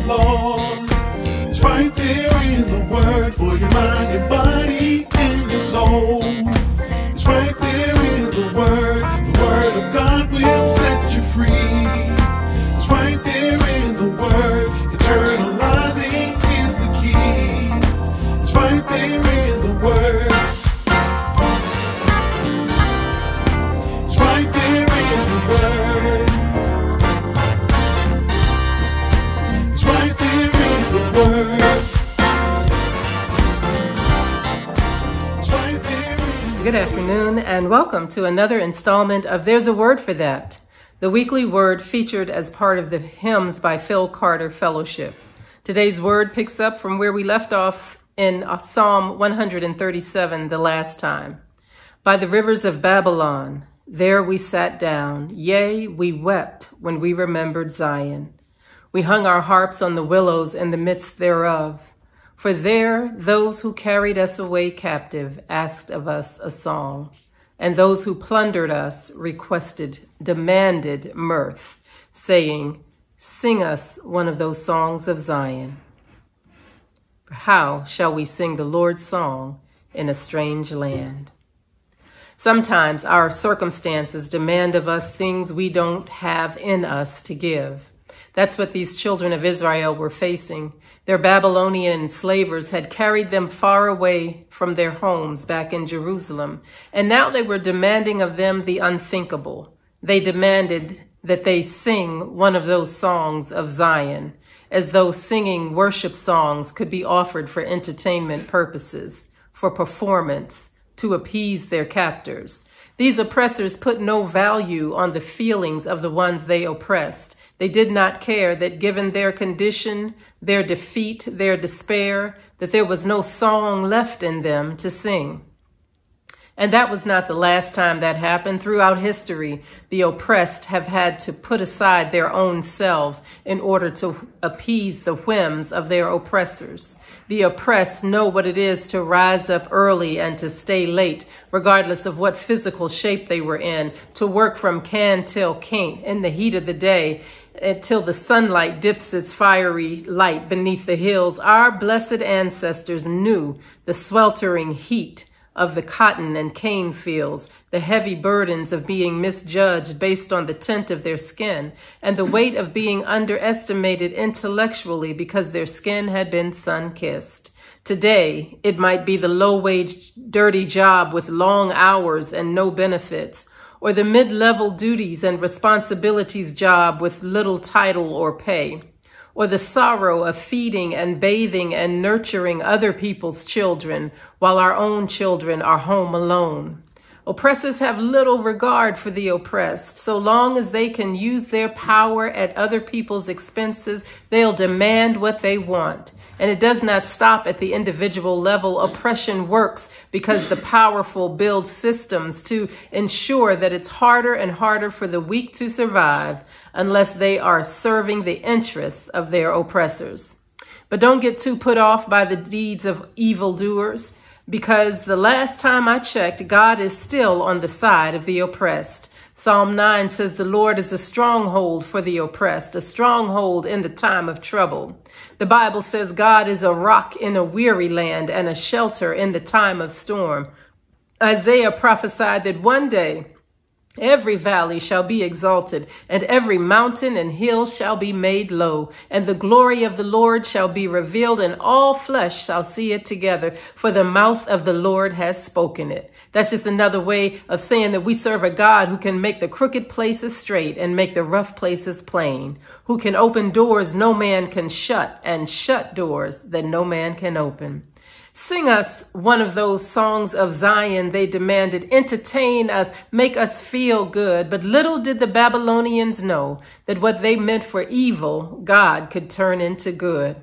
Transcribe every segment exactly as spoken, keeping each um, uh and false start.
Lord. It's right there in the Word for your mind, your body, and your soul. It's right there in the Word. The Word of God will set you free. It's right there in the Word. Eternalizing is the key. It's right there in the Word. It's right there in the Word. It's right there in the Word. It's right there in the Good afternoon and welcome to another installment of There's a Word for That, the weekly word featured as part of the Hymns by Phil Carter Fellowship. Today's word picks up from where we left off in Psalm one thirty-seven the last time. By the rivers of Babylon, there we sat down. Yea, we wept when we remembered Zion. We hung our harps on the willows in the midst thereof. For there those who carried us away captive asked of us a song. And those who plundered us requested, demanded mirth, saying, sing us one of those songs of Zion. How shall we sing the Lord's song in a strange land? Sometimes our circumstances demand of us things we don't have in us to give. That's what these children of Israel were facing. Their Babylonian enslavers had carried them far away from their homes back in Jerusalem, and now they were demanding of them the unthinkable. They demanded that they sing one of those songs of Zion, as though singing worship songs could be offered for entertainment purposes, for performance, to appease their captors. These oppressors put no value on the feelings of the ones they oppressed. They did not care that given their condition, their defeat, their despair, that there was no song left in them to sing. And that was not the last time that happened. Throughout history, the oppressed have had to put aside their own selves in order to appease the whims of their oppressors. The oppressed know what it is to rise up early and to stay late, regardless of what physical shape they were in, to work from can till can't in the heat of the day, until the sunlight dips its fiery light beneath the hills. Our blessed ancestors knew the sweltering heat of the cotton and cane fields, the heavy burdens of being misjudged based on the tint of their skin, and the weight of being underestimated intellectually because their skin had been sun-kissed. Today, it might be the low-wage, dirty job with long hours and no benefits, or the mid-level duties and responsibilities job with little title or pay, or the sorrow of feeding and bathing and nurturing other people's children while our own children are home alone. Oppressors have little regard for the oppressed. So long as they can use their power at other people's expenses, they'll demand what they want. And it does not stop at the individual level. Oppression works because the powerful build systems to ensure that it's harder and harder for the weak to survive unless they are serving the interests of their oppressors. But don't get too put off by the deeds of evildoers, because the last time I checked, God is still on the side of the oppressed. Psalm nine says the Lord is a stronghold for the oppressed, a stronghold in the time of trouble. The Bible says God is a rock in a weary land and a shelter in the time of storm. Isaiah prophesied that one day every valley shall be exalted, and every mountain and hill shall be made low, and the glory of the Lord shall be revealed, and all flesh shall see it together, for the mouth of the Lord has spoken it. That's just another way of saying that we serve a God who can make the crooked places straight and make the rough places plain, who can open doors no man can shut, and shut doors that no man can open. Sing us one of those songs of Zion, they demanded. Entertain us, make us feel good. But little did the Babylonians know that what they meant for evil, God could turn into good.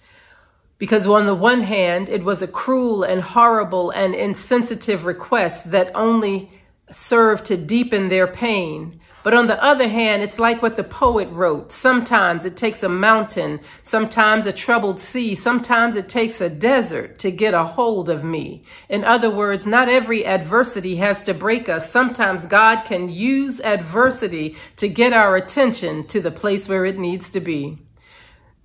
Because on the one hand, it was a cruel and horrible and insensitive request that only served to deepen their pain. But on the other hand, it's like what the poet wrote. Sometimes it takes a mountain, sometimes a troubled sea, sometimes it takes a desert to get a hold of me. In other words, not every adversity has to break us. Sometimes God can use adversity to get our attention to the place where it needs to be.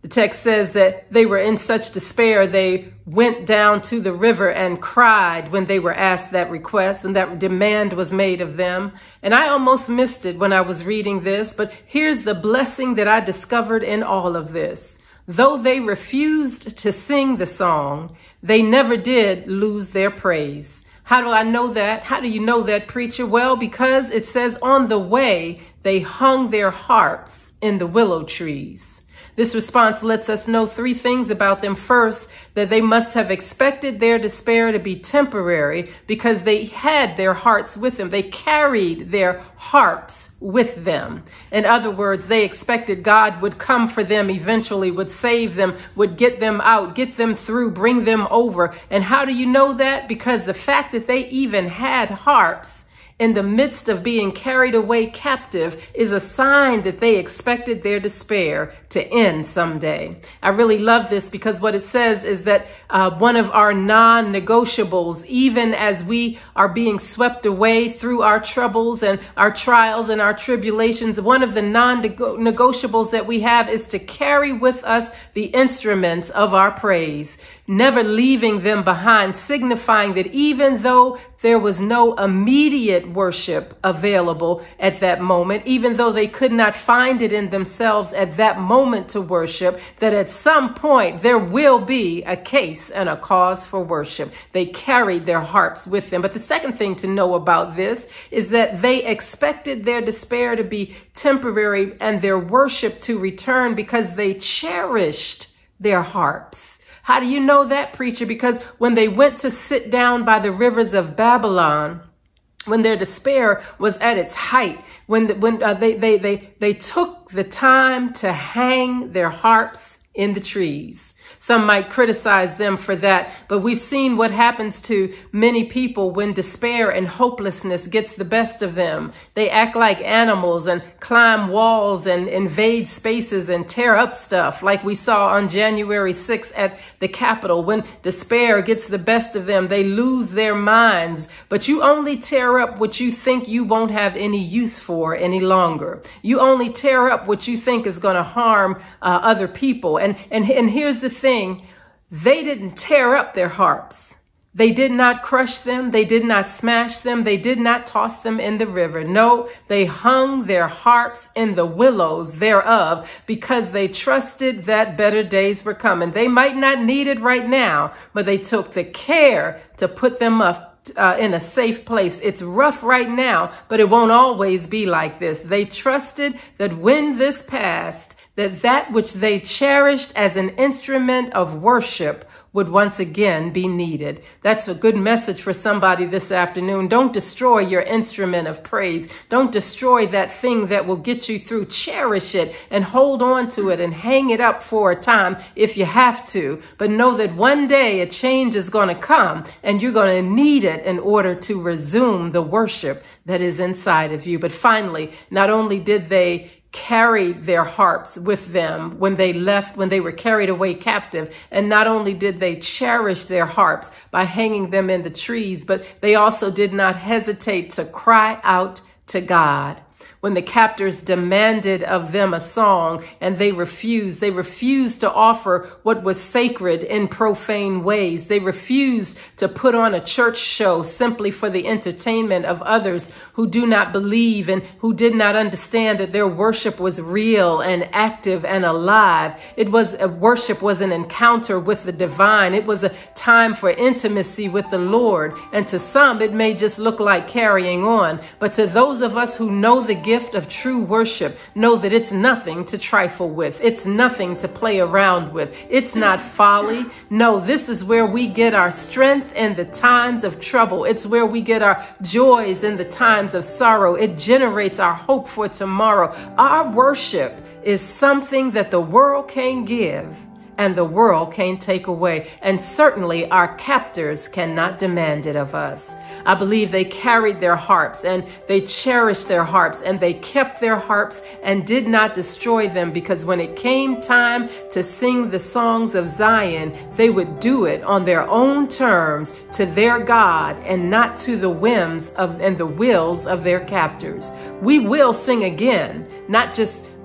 The text says that they were in such despair, they went down to the river and cried when they were asked that request, when that demand was made of them. And I almost missed it when I was reading this, but here's the blessing that I discovered in all of this. Though they refused to sing the song, they never did lose their praise. How do I know that? How do you know that, preacher? Well, because it says on the way, they hung their harps in the willow trees. This response lets us know three things about them. First, that they must have expected their despair to be temporary because they had their hearts with them. They carried their harps with them. In other words, they expected God would come for them eventually, would save them, would get them out, get them through, bring them over. And how do you know that? Because the fact that they even had harps in the midst of being carried away captive is a sign that they expected their despair to end someday. I really love this because what it says is that uh, one of our non-negotiables, even as we are being swept away through our troubles and our trials and our tribulations, one of the non-negotiables that we have is to carry with us the instruments of our praise, never leaving them behind, signifying that even though there was no immediate worship available at that moment, even though they could not find it in themselves at that moment to worship, that at some point there will be a case and a cause for worship. They carried their harps with them. But the second thing to know about this is that they expected their despair to be temporary and their worship to return because they cherished their harps. How do you know that, preacher? Because when they went to sit down by the rivers of Babylon, when their despair was at its height, when the, when uh, they they they they took the time to hang their harps in the trees. Some might criticize them for that, but we've seen what happens to many people when despair and hopelessness gets the best of them. They act like animals and climb walls and invade spaces and tear up stuff like we saw on January sixth at the Capitol. When despair gets the best of them, they lose their minds. But you only tear up what you think you won't have any use for any longer. You only tear up what you think is going to harm uh, other people. And, and, and here's the thing. They didn't tear up their harps. They did not crush them. They did not smash them. They did not toss them in the river. No, they hung their harps in the willows thereof because they trusted that better days were coming. They might not need it right now, but they took the care to put them up Uh, in a safe place. It's rough right now, but it won't always be like this. They trusted that when this passed, that that which they cherished as an instrument of worship would once again be needed. That's a good message for somebody this afternoon. Don't destroy your instrument of praise. Don't destroy that thing that will get you through. Cherish it and hold on to it and hang it up for a time if you have to. But know that one day a change is going to come and you're going to need it in order to resume the worship that is inside of you. But finally, not only did they carried their harps with them when they left, when they were carried away captive. And not only did they cherish their harps by hanging them in the trees, but they also did not hesitate to cry out to God. When the captors demanded of them a song and they refused, they refused to offer what was sacred in profane ways. They refused to put on a church show simply for the entertainment of others who do not believe and who did not understand that their worship was real and active and alive. It was a worship was an encounter with the divine. It was a time for intimacy with the Lord. And to some, it may just look like carrying on. But to those of us who know the gift of true worship, know that it's nothing to trifle with. It's nothing to play around with. It's not folly. No, this is where we get our strength in the times of trouble. It's where we get our joys in the times of sorrow. It generates our hope for tomorrow. Our worship is something that the world can't give and the world can't take away. And certainly our captors cannot demand it of us. I believe they carried their harps and they cherished their harps and they kept their harps and did not destroy them, because when it came time to sing the songs of Zion, they would do it on their own terms to their God and not to the whims of and the wills of their captors. We will sing again, not just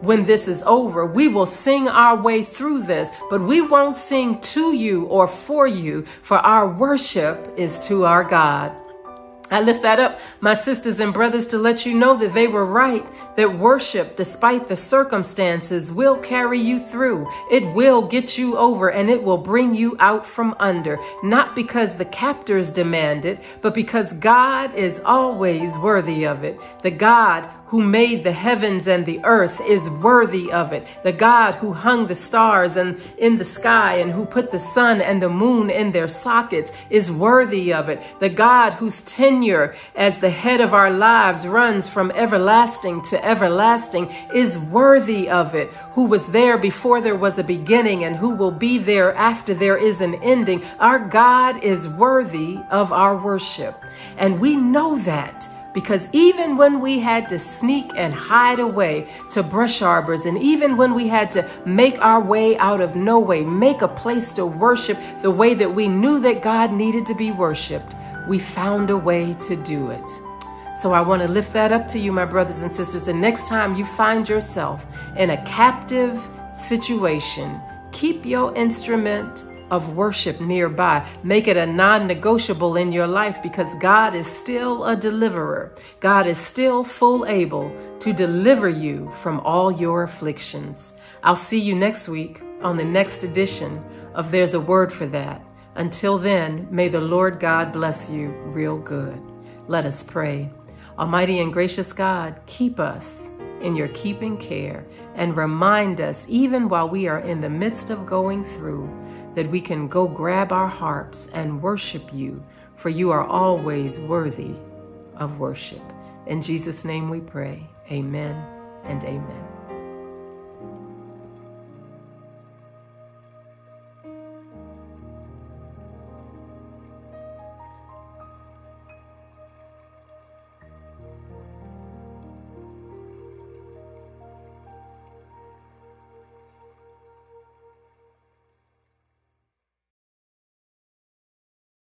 when this is over. We will sing our way through this, but we won't sing to you or for you, for our worship is to our God. I lift that up, my sisters and brothers, to let you know that they were right, that worship, despite the circumstances, will carry you through. It will get you over, and it will bring you out from under, not because the captors demand it, but because God is always worthy of it. The God who made the heavens and the earth is worthy of it. The God who hung the stars and in the sky and who put the sun and the moon in their sockets is worthy of it. The God whose tenure as the head of our lives runs from everlasting to everlasting is worthy of it. Who was there before there was a beginning and who will be there after there is an ending. Our God is worthy of our worship. And we know that, because even when we had to sneak and hide away to brush arbors, and even when we had to make our way out of no way, make a place to worship the way that we knew that God needed to be worshiped, we found a way to do it. So I want to lift that up to you, my brothers and sisters. And next time you find yourself in a captive situation, keep your instrument of worship nearby. Make it a non-negotiable in your life, because God is still a deliverer. God is still full able to deliver you from all your afflictions. I'll see you next week on the next edition of There's a Word for That. Until then, may the Lord God bless you real good. Let us pray. Almighty and gracious God, keep us in your keeping care and remind us, even while we are in the midst of going through, that we can go grab our harps and worship you, for you are always worthy of worship. In Jesus' name we pray. Amen and amen.